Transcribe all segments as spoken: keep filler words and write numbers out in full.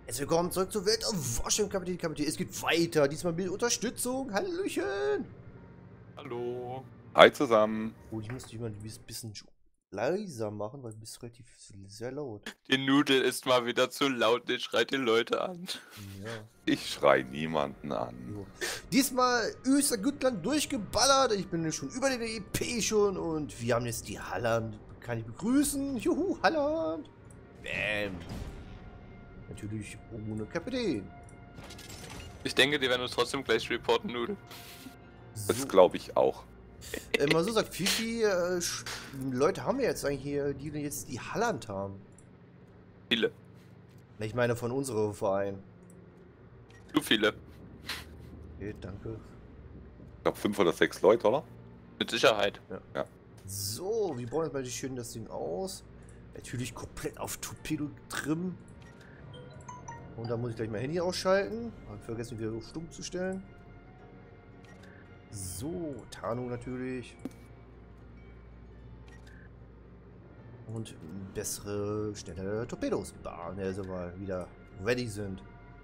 Jetzt willkommen zurück zur Welt auf Washington, Kapitän, Kapitän. Es geht weiter, diesmal mit Unterstützung. Hallöchen! Hallo. Hi zusammen. Oh, ich muss dich mal ein bisschen leiser machen, weil du bist relativ sehr laut. Die Nudel ist mal wieder zu laut, der schreit die Leute an. Ja. Ich schrei niemanden an. So. Diesmal Östergütland durchgeballert. Ich bin schon über den E P schon und wir haben jetzt die Halland. Kann ich begrüßen? Juhu, Halland! Bam! Natürlich ohne Kapitän. Ich denke, die werden uns trotzdem gleich reporten, Nudel. So. Das glaube ich auch. Äh, mal so sagt, wie viele äh, Leute haben wir jetzt eigentlich hier, die jetzt die Halland haben? Viele. Ich meine von unserem Verein. Zu viele. Okay, danke. Ich glaube fünf oder sechs Leute, oder? Mit Sicherheit. Ja. Ja. So, wir bauen jetzt mal schön das Ding aus. Natürlich komplett auf Torpedo-Trim. Und da muss ich gleich mein Handy ausschalten. Hab vergessen, wieder auf stumm zu stellen. So, Tarnung natürlich. Und bessere, schnelle Torpedos. Da, also mal wieder ready sind.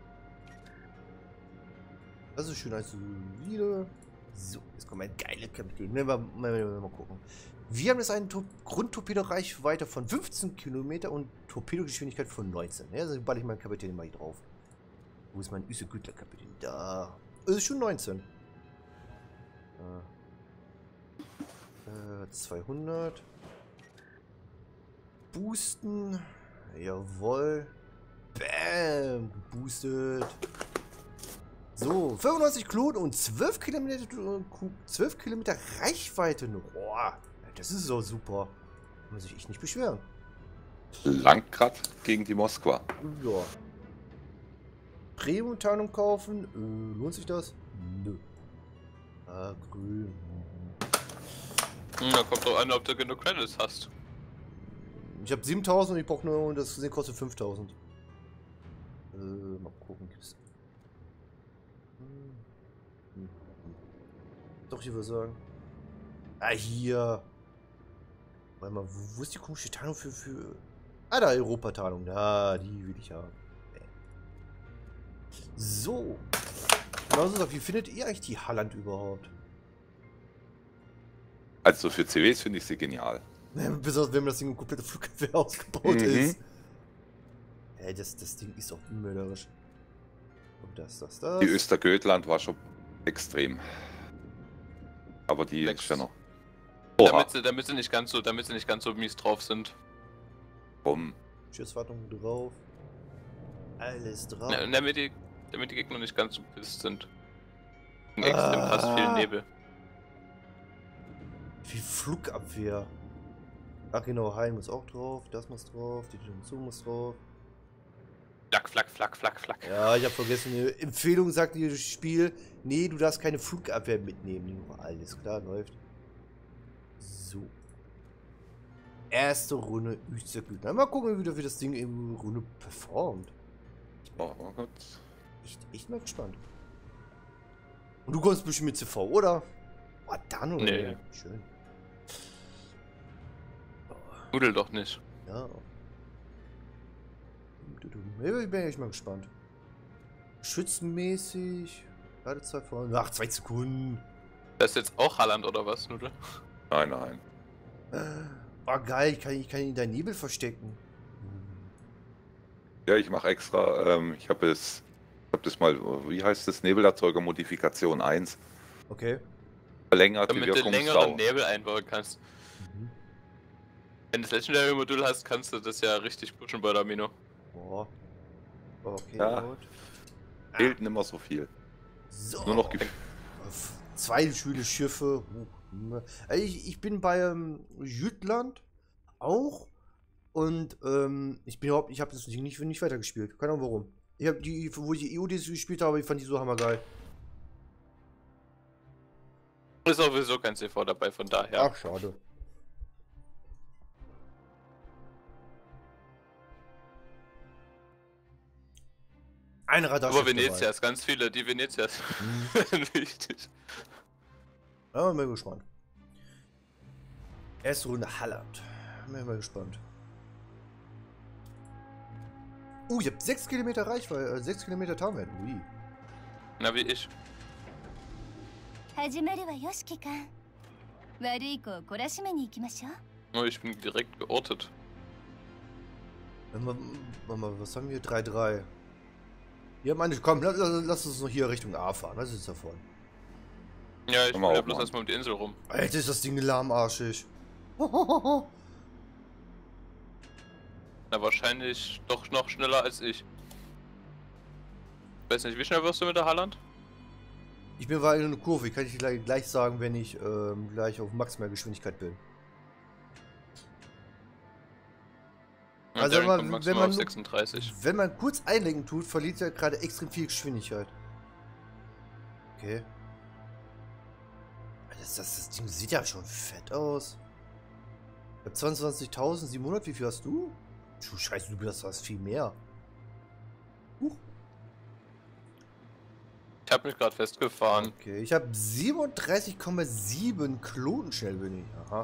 Das ist schön als solide. So, jetzt kommt ein geiler Kapitän. Mal, mal, mal, mal gucken. Wir haben jetzt eine Grundtorpedo-Reichweite von fünfzehn Kilometer und Torpedogeschwindigkeit von neunzehn. Ja, also balle ich meinen Kapitän mal hier drauf. Wo ist mein Östergütler-Kapitän? Da. Das ist schon neunzehn. Äh, zweihundert. Boosten. Jawohl. Bam. Geboostet. So, fünfundneunzig Kloten und zwölf Kilometer, zwölf Kilometer Reichweite. Boah, das ist so super. Kann man sich echt nicht beschweren. Langrad gegen die Moskwa. Ja. Premium-Tarnung kaufen. Äh, lohnt sich das? Nö. Ah, grün. Hm, da kommt doch an, ob du genug Credits hast. Ich habe siebentausend und ich brauche nur, das kostet fünftausend. Äh, mal gucken, gibt's. Hm. Doch, ich würde sagen. Ah, hier. Warte mal, wo, wo ist die komische Tarnung für, für... Ah, da, Europa-Tarnung. Da, die will ich haben. So. Also, wie findet ihr eigentlich die Halland überhaupt? Also für C Ws finde ich sie genial. Besonders wenn das Ding komplett Flugabwehr ausgebaut Mhm. ist. Ey, das, das Ding ist auch unmörderisch. Und das, das, das. Die Östergötland war schon extrem. Aber die ist ja noch. Oha. Damit sie, damit sie nicht ganz so, damit sie nicht ganz so mies drauf sind. Bumm. Schiffswartung drauf. Alles drauf. Ja, damit die, damit die Gegner nicht ganz so pisst sind. Und extrem krass viel Nebel. Wie Flugabwehr. Ach genau, Heim muss auch drauf, das muss drauf, die Dimension muss drauf. Flack, flack, flack, flack, flack. Ja, ich habe vergessen, eine Empfehlung sagt dir das Spiel, nee, du darfst keine Flugabwehr mitnehmen. Alles klar, läuft. So. Erste Runde Östergütland. Mal gucken, wie das Ding in Runde performt. Oh Gott. Echt, echt mal gespannt. Und du kommst bestimmt mit C V, oder? Oh, dann oder? Nee. Schön. Nudel doch nicht. Ja. Ich bin echt mal gespannt. Schützenmäßig. Ladezeit von. Ach, zwei Sekunden. Das ist jetzt auch Halland oder was, Nudel? Nein, nein. Oh, geil. Ich kann, ich kann ihn in deinen Nebel verstecken. Ja, ich mache extra. Ähm, ich habe es. Ich habe das mal. Wie heißt das? Nebelerzeuger Modifikation eins. Okay. Verlängert die Damit du Wirkungsdauer. längeren Nebel einbauen kannst. Mhm. Wenn du das Legendary Modul hast, kannst du das ja richtig pushen bei der Mino. Boah. Okay, Ja. gut. Fehlt nimmer so viel. So. Nur noch Ge Zwei schöne Schiffe. Ich, ich bin bei ähm, Jütland auch. Und ähm, ich bin überhaupt, ich habe das Ding nicht, nicht weitergespielt. Keine Ahnung warum. Ich habe die, wo ich die E O Ds gespielt habe, ich fand die so hammergeil. Ist sowieso kein C V dabei, von daher. Ach, schade. Ein Radar. Aber Venezias, ganz viele, die Venezias sind wichtig. Ja, bin mal gespannt. Erste Runde Halland. Bin mal gespannt. Uh, ihr habt sechs Kilometer Reichweite, äh, sechs Kilometer Tarnwert. Ui. Na, wie ich. 始まるわよ指揮官。悪い子を懲らしめに行きましょう。 Oh, ich bin direkt geortet. Wenn wir, warte mal, was haben wir? drei drei. Ja, meine ich, komm, lass, lass uns noch hier Richtung A fahren. Was ist davon? Ja, ich Komm mal will ja auf, bloß Mann. erstmal um die Insel rum. Alter, ist das Ding lahmarschig. Na, wahrscheinlich doch noch schneller als ich. Weiß nicht, wie schnell wirst du mit der Halland? Ich bin weiter in eine Kurve. Ich kann ich gleich, gleich sagen, wenn ich ähm, gleich auf Maximalgeschwindigkeit bin. Ja, Also Daring wenn kommt man, maximal wenn, man, auf sechsunddreißig. wenn man kurz einlenken tut, verliert er gerade extrem viel Geschwindigkeit. Okay. Das, das, das Ding sieht ja schon fett aus. Ich hab zweiundzwanzigtausendsiebenhundert. Wie viel hast du? Du Scheiße, du hast was viel mehr. Huch. Ich habe mich gerade festgefahren. Okay, ich habe siebenunddreißig Komma sieben Kloten schnell bin ich. Aha.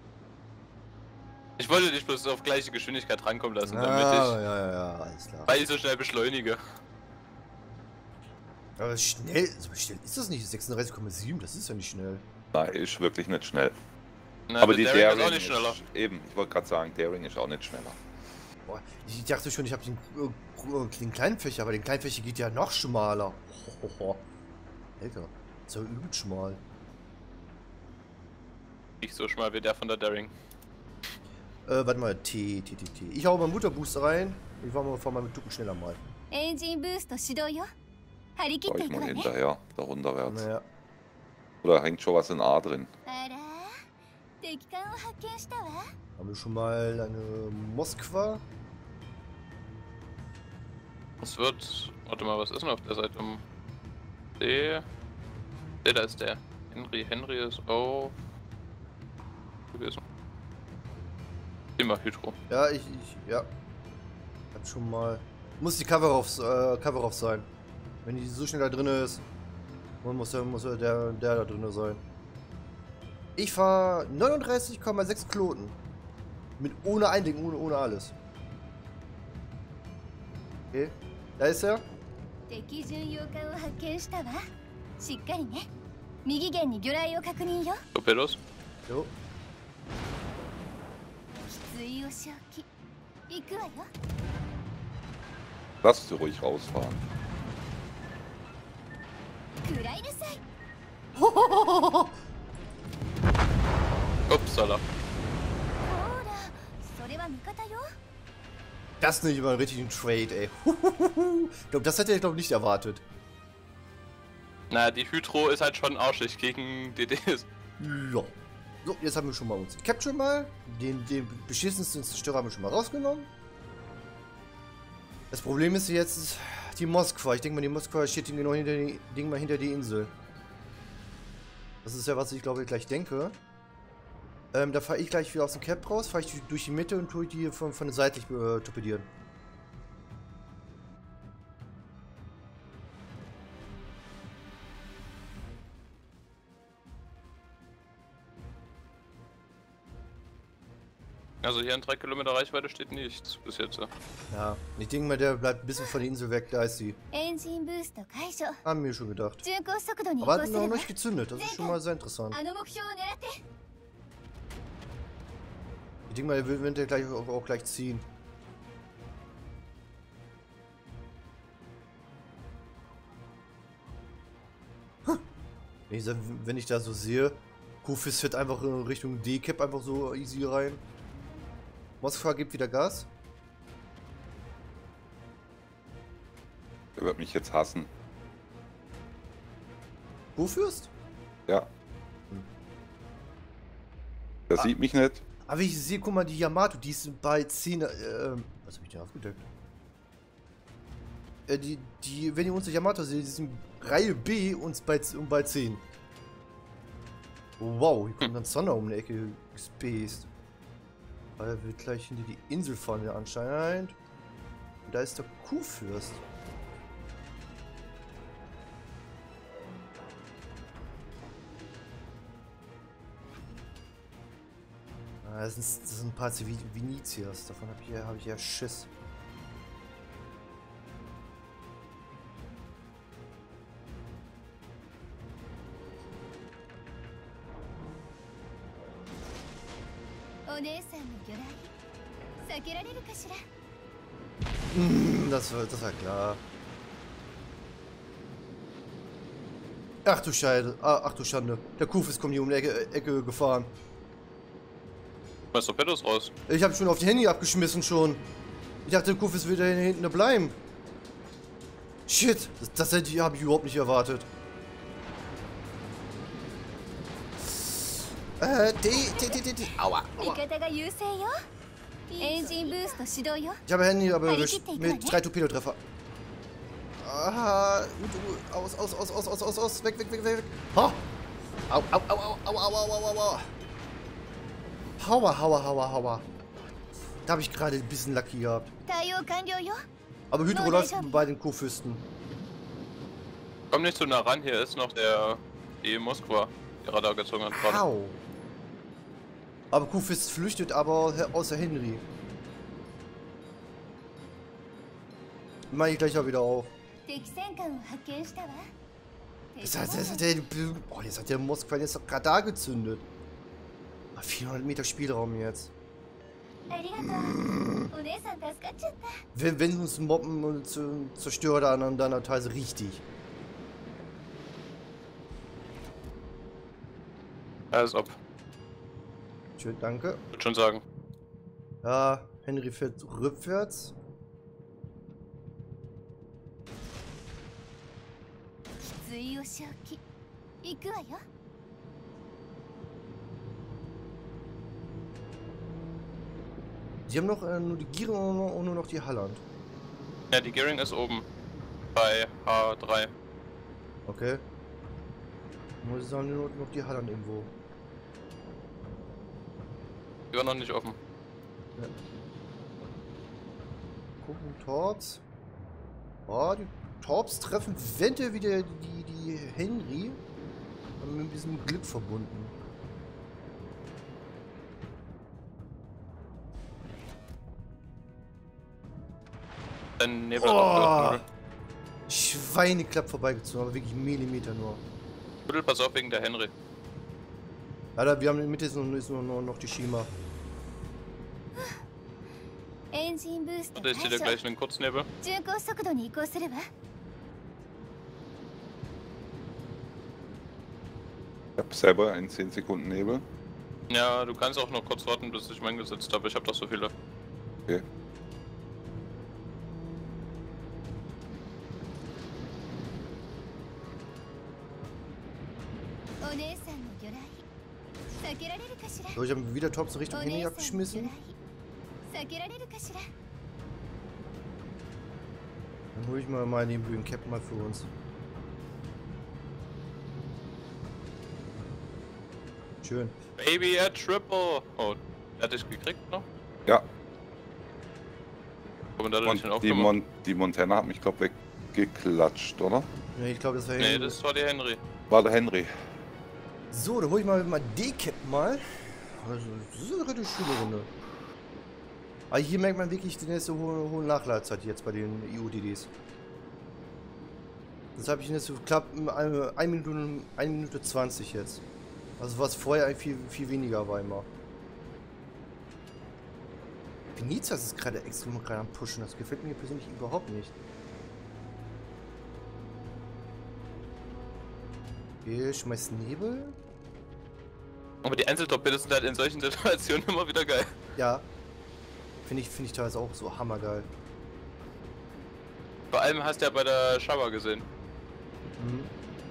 Ich wollte dich bloß auf gleiche Geschwindigkeit rankommen lassen, Ah, damit ja, ich, ja, ja, alles klar. weil ich so schnell beschleunige. Aber schnell, so schnell ist das nicht. sechsunddreißig Komma sieben, das ist ja nicht schnell. Nein, ist wirklich nicht schnell. Na, Aber der die Daring Daring ist auch nicht schneller. Ist, eben, ich wollte gerade sagen, Daring ist auch nicht schneller. Boah, ich dachte schon, ich habe den, äh, den kleinen Fächer, aber den kleinen Fächer geht ja noch schmaler. Hohoho. Alter, ist ja übel schmal. Nicht so schmal wie der von der Daring. Äh, warte mal, T, T, T, T. Ich hau mal Mutterbooster rein. Ich fahr mal, fahr mal mit Tucken schneller mal. エンジンブースト始動よ。張り切っ Schau て ich いく mal わね。 hinterher, da runterwärts. Naja. Oder hängt schon was in A drin? あら、敵艦を発見したわ。 Haben wir schon mal eine Moskwa? Es wird. Warte mal, was ist denn auf der Seite? Um D. D, da ist der. Henry. Henry ist auf. gewesen. Immer Hydro. Ja, ich, ich, ja. Hab schon mal. Muss die Cover auf, äh, Cover auf sein. Wenn die so schnell da drin ist, muss ja, muss ja der, der da drin sein. Ich fahr neununddreißig Komma sechs Kloten. Mit ohne Eindenken, ohne, ohne alles. Okay, da ist er. 敵巡洋艦を発見したわ。しっかりね。右舷に魚雷を確認よ。 Torpedos? Jo. きついお仕置き。行くわよ。 Lass sie ruhig rausfahren. 食らいなさい。 Upsala. ほら、それは味方よ。 Das ist nicht mal richtig ein Trade, ey. Ich glaube, das hätte ich glaube nicht erwartet. Na, die Hydro ist halt schon arschig gegen D Ds. Ja. So, jetzt haben wir schon mal uns Capture mal. Den, den beschissensten Zerstörer haben wir schon mal rausgenommen. Das Problem ist jetzt die Moskwa. Ich denke mal, die Moskwa steht genau hinter die, Ding mal hinter die Insel. Das ist ja, was ich glaube ich gleich denke. Ähm, da fahre ich gleich wieder aus dem Cap raus, fahre ich durch, durch die Mitte und tue die von, von der Seite äh, torpedieren. Also hier in drei Kilometer Reichweite steht nichts bis jetzt. Ja, ich denke mal, der bleibt ein bisschen von der Insel weg. Da ist sie. エンジンブースト解除。 Haben wir schon gedacht. 巡航速度に移 Aber 行 hat す noch るわ。 nicht gezündet. Das ist schon mal sehr interessant. あの目標を狙って。 Ich denke mal, der wird der gleich auch, auch gleich ziehen. Hm. Wenn ich, wenn ich da so sehe, Kufis fährt einfach in Richtung D-Cap einfach so easy rein. Moskwa gibt wieder Gas. Er wird mich jetzt hassen. Kurfürst? Ja. Hm. Der Ah. sieht mich nicht. Aber ich sehe, guck mal, die Yamato, die ist bei zehn. Äh, was habe ich denn aufgedeckt? Äh, die, die, wenn ihr unsere Yamato seht, die sind Reihe B und bei, und bei zehn. Wow, hier kommt dann Sonne um die Ecke gespaced. Aber er wird gleich hinter die Insel fahren, ja, anscheinend. Und da ist der Kuhfürst. Ah, das sind, das sind ein paar Venetiers. Davon habe ich, ja- hab ich ja Schiss. お姉さんの魚雷避けられるかしら。 Mm, das war, das war klar. Ach du Scheiße. Ah, ach du Schande. Der Kufis kommt hier um die Ecke, Ecke gefahren. Schmeiß Torpedos raus. Ich habe schon auf die Handy abgeschmissen schon. Ich dachte, der Kufis wird da hinten bleiben. Shit. Das, das hätte ich, habe ich überhaupt nicht erwartet. Äh, die, die, die, die, die. Aua, aua. 味方が優勢よ。エンジンブースト始動よ。 Ich habe Handy aber erwischt mit drei Torpedotreffer. Ah, aus, aus, aus, aus, aus, aus, aus, weg, weg, weg, weg. Ha! Au, au, au, au, au, au, au, au, au. Hauer, hauer, hauer, hauer. Da habe ich gerade ein bisschen Lucky gehabt. 対応完了よ。 Aber Hydro läuft bei den Kurfürsten. Komm nicht zu nah ran, hier ist noch der die Moskwa, die Radar gezogen hat gerade. Au. Aber Kurfürst flüchtet aber außer Henry. Mach ich gleich auch wieder auf. 敵戦艦を発見したわ。 Das hat, das hat der, oh, jetzt hat der Moskwa jetzt doch Radar gezündet. vierhundert Meter Spielraum jetzt. ありがとう。お姉さん助かっちゃった。 Wenn, wenn uns mobben und zerstört an deiner Teil richtig. Als ob. Schön, danke. Würde schon sagen. Ja, Henry fährt rückwärts. きついお仕置き。行くわよ。 Sie haben noch äh, nur die Gieren und nur, und nur noch die Halland. Ja, die Gearing ist oben. Bei H drei. Okay. Muss ich sagen, nur noch die Halland irgendwo. Die war noch nicht offen. Ja. Gucken, Torps. Oh, die Torps treffen eventuell wieder die, die Henry. Und mit diesem Glück verbunden. Ein Nebel Oh, Schweineklapp vorbeigezogen, aber wirklich Millimeter nur. Viertel, pass auf wegen der Henry. Alter, wir haben in der Mitte ist nur, ist nur noch die Shima. エンジンブースト Warte, ich 解 sehe dir 消。 gleich einen Kurznebel. 巡航速度に移行するわ。 Ich habe selber einen zehn Sekunden Nebel. Ja, du kannst auch noch kurz warten, bis ich meinen gesetzt habe. Ich habe doch so viele. Okay. So, ich habe wieder Torps in Richtung Henry abgeschmissen. Dann hole ich mal mal den blöden Cap mal für uns. Schön. Baby, a Triple! Oh, der hat dich gekriegt noch? Ja. Warum hat er Und nicht die, aufgemacht? Mon die Montana hat mich, glaube ich, weggeklatscht, oder? Ja, ich glaube, das war Nee, Henry. das war die Henry. War der Henry. So, dann hole ich mal, mal D-Cap mal. Also, das ist eine richtig schöne Runde. Aber hier merkt man wirklich die nächste hohe, hohe Nachladezeit jetzt bei den E U D Ds. Das habe ich jetzt so knapp eine Minute, eine Minute zwanzig jetzt. Also was vorher eigentlich viel, viel weniger war immer. Venetias ist gerade extrem gerade am Pushen. Das gefällt mir persönlich überhaupt nicht. Okay, schmeiß Nebel. Aber die Einzeltorpedos sind halt in solchen Situationen immer wieder geil. Ja. Finde ich, finde ich teilweise auch so hammergeil. Vor allem hast du ja bei der Shower gesehen. Mhm.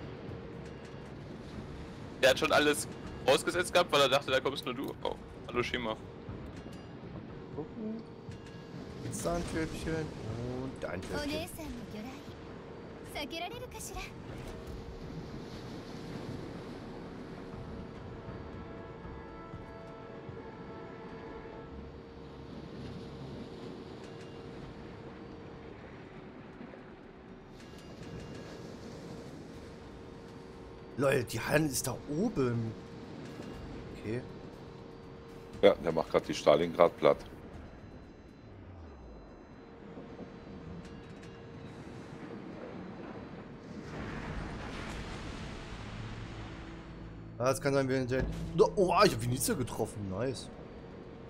Der hat schon alles ausgesetzt gehabt, weil er dachte, da kommst nur du. Oh, hallo Shima. Gucken. Jetzt da ein Töpfchen und da ein お Töpfchen. 姉さんの魚雷避けられるかしら。 Leute, die Hand ist da oben. Okay. Ja, der macht gerade die Stalingrad platt. Ah, es kann sein, wir. Oh, ich habe Venezia getroffen. Nice.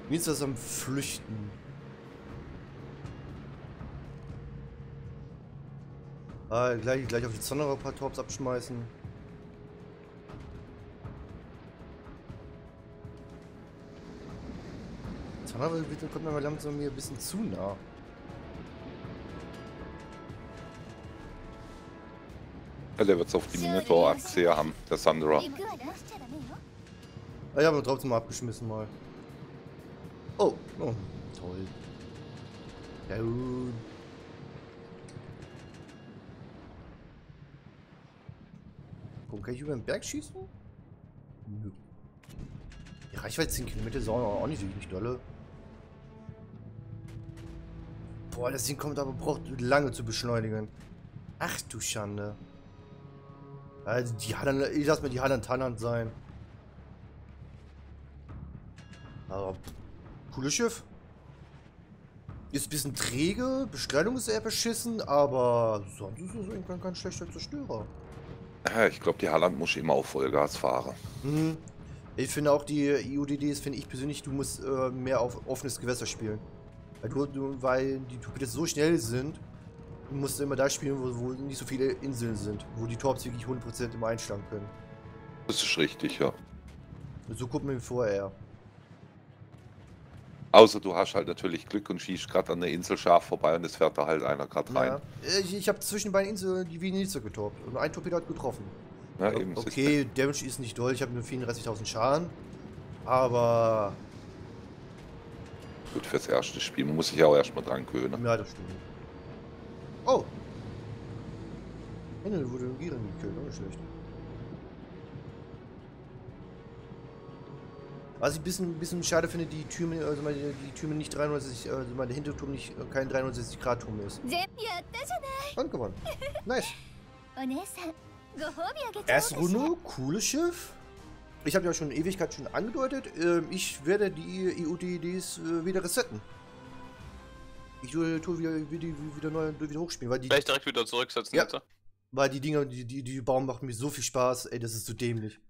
Nils ist am Flüchten. Ah, gleich, gleich auf die Zonnerer ein paar Torps abschmeißen. Zonnerer kommt mir mal langsam mir ein bisschen zu nah. Ja, der wird es auf die Minotaur-Achse haben, der Thunderer. Ah, ja, aber trotzdem mal abgeschmissen mal. Oh, oh toll. Ja, gut. Komm, kann ich über den Berg schießen? Nö. Die Reichweite zehn Kilometer ist auch nicht wirklich dolle. Boah, das Ding kommt aber braucht lange zu beschleunigen. Ach du Schande. Also die Halland, ich lass mir die Halland Tannant sein. Aber cooles Schiff. Ist ein bisschen träge, Bestrahlung ist eher beschissen, aber sonst ist es kein, kein schlechter Zerstörer. Ja, ich glaube, die Halland muss immer auf Vollgas fahren. Mhm. Ich finde auch die I U D Ds, finde ich persönlich, du musst äh, mehr auf offenes Gewässer spielen. Weil, du, du, weil die Torpedos so schnell sind, du musst immer da spielen, wo, wo nicht so viele Inseln sind, wo die Torps wirklich hundert Prozent immer einschlagen können. Das ist richtig, ja. So guckt man vorher. Außer du hast halt natürlich Glück und schießt gerade an der Insel scharf vorbei und es fährt da halt einer gerade rein. Ja. Ich, ich habe zwischen beiden Inseln die Venezia getorpt und ein Torpedo hat getroffen. Ja, eben, okay, Damage ist nicht doll, ich habe nur vierunddreißigtausend Schaden, aber... Gut fürs erste Spiel, man muss sich ja auch erstmal dran gewöhnen. Ja, das stimmt. Oh! Ende wurde ein Gieren gekillt, auch nicht schlecht. Was ich ein bisschen, ein bisschen schade finde, die Türme, also meine, die Türme nicht dreihundertsechzig, also mein Hinterturm nicht kein dreihundertsechzig Grad Turm ist. Und gewonnen. Nice. Erste Runde, cooles Schiff. Ich habe ja schon Ewigkeit schon angedeutet. Ich werde die I U D Ds wieder resetten. Ich tue, tue wieder, wieder, wieder neu wieder hochspielen, weil die. Vielleicht direkt wieder zurücksetzen, ja, bitte. Weil die Dinger, die, die, die bauen machen mir so viel Spaß, ey, das ist so dämlich.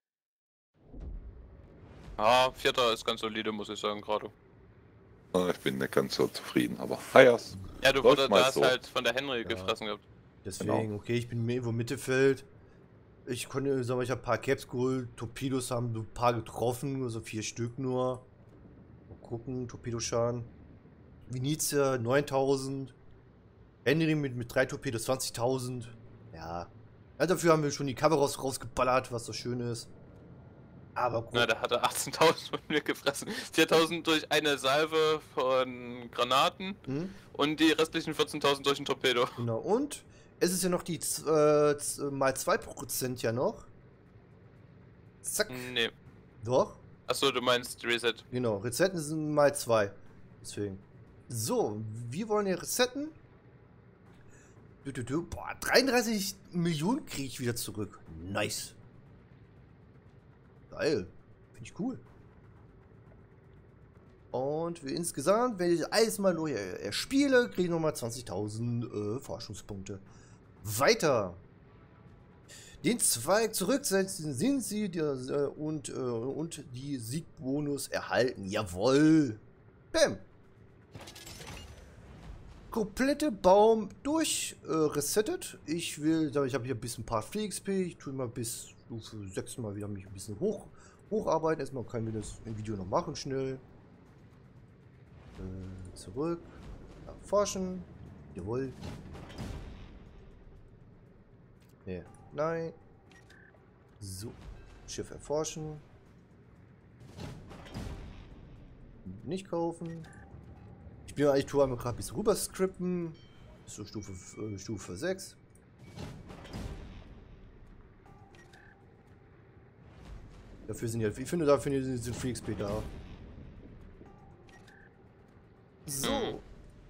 Ah, vierter ist ganz solide, muss ich sagen, gerade. Ich bin nicht ganz so zufrieden, aber Hayas. Ja, du Läuft wurdest mal das so. halt von der Henry Ja. gefressen gehabt. Deswegen, Genau. okay, ich bin irgendwo im Mittelfeld. Ich konnte, sagen wir, ich habe ein paar Caps geholt, Torpedos haben so ein paar getroffen, nur so vier Stück nur. Mal gucken, Torpedoschaden. Venezia neuntausend. Henry mit, mit drei Torpedos zwanzigtausend. Ja. ja. Dafür haben wir schon die Cover raus, rausgeballert, was so schön ist. Aber gut. Na, der hatte achtzehntausend von mir gefressen. viertausend durch eine Salve von Granaten Hm? und die restlichen vierzehntausend durch ein Torpedo. Genau, und es ist ja noch die äh, z- mal zwei Prozent ja noch. Zack. Nee. Doch. Achso, du meinst Reset. Genau, Resetten sind mal zwei. Deswegen. So, wir wollen hier resetten. Du, du, du. Boah, dreiunddreißig Millionen kriege ich wieder zurück. Nice. Geil. Finde ich cool. Und wir insgesamt, wenn ich alles mal neu erspiele, kriege ich nochmal zwanzigtausend äh, Forschungspunkte. Weiter. Den Zweig zurücksetzen sind sie der, äh, und, äh, und die Siegbonus erhalten. Jawohl. Bam. Komplette Baum durch äh, resettet. Ich will, ich habe hier ein bisschen ein paar Free X P. Ich tue mal bis Stufe sechs mal wieder mich ein bisschen hoch, hocharbeiten. Erstmal kann ich das im Video noch machen, schnell. Äh, zurück. Erforschen. Jawohl. Nee. Nein. So. Schiff erforschen. Nicht kaufen. Ich bin eigentlich tue einmal gerade ein bisschen rüber skripten. Bis zur Stufe, äh, Stufe sechs. Dafür sind ja, ich finde, dafür sind Free X P da. So. Hm.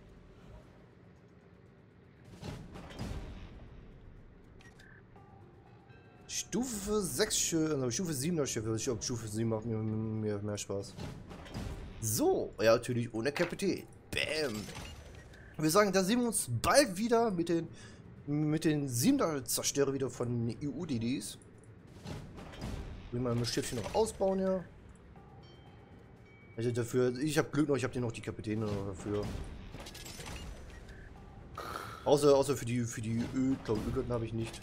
Stufe sechs Schiffe, also Stufe sieben Schiffe. Ich glaube, Stufe sieben macht mir, mir mehr Spaß. So, ja, natürlich ohne Kapitän. Bam. Wir sagen, da sehen wir uns bald wieder mit den mit den siebener Zerstörer wieder von I U D Ds. Will mal mein Schiffchen noch ausbauen, ja. Also dafür, ich habe Glück noch, ich habe den noch die Kapitäne noch dafür. Außer, außer für die, für die Öl, glaube Ölgötten habe ich nicht.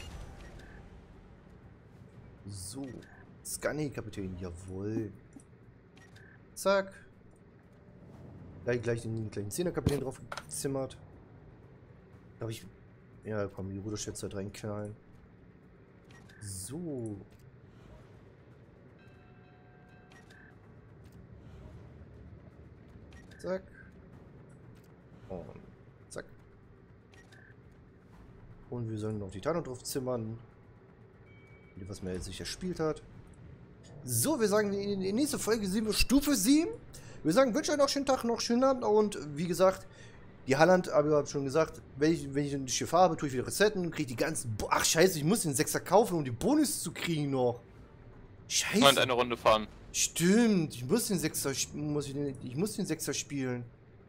So. Scanny-Kapitän, jawohl. Zack. Gleich, gleich den gleichen Zehner-Kapitän drauf gezimmert. Glaube ich. Ja, komm, die Ruderschätze halt reinknallen. So. Zack. Und zack. Und wir sollen noch die Tarnung drauf zimmern. Was man jetzt sich erspielt hat. So, wir sagen, in der nächsten Folge sehen wir Stufe sieben. Wir sagen, wünsche euch noch einen schönen Tag, noch einen schönen Abend. Und wie gesagt, die Halland, habe ich schon gesagt, wenn ich, wenn ich ein Schiff habe, tue ich wieder resetten, kriege die ganzen... Bo Ach, scheiße, ich muss den Sechser kaufen, um die Bonus zu kriegen noch. Scheiße. Und eine Runde fahren. Stimmt, ich muss den Sechser, muss ich, den, ich muss den Sechser spielen.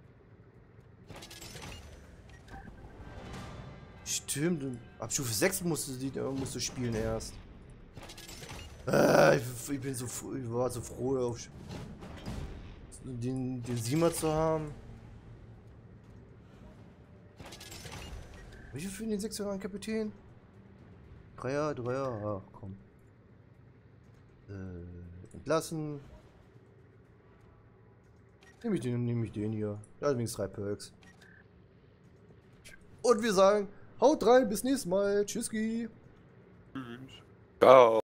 Stimmt, ab Stufe sechs musst du, die, musst du spielen erst. Äh, ich, ich bin so, ich war so froh, auf den, den Siemer zu haben. Wie viel für den Sechser an Kapitän? Dreier, Dreier, ach komm. Äh, entlassen. Nehme ich den, nehme ich den hier. Da sind wenigstens drei Perks. Und wir sagen, haut rein, bis nächstes Mal. Tschüsski. Ciao.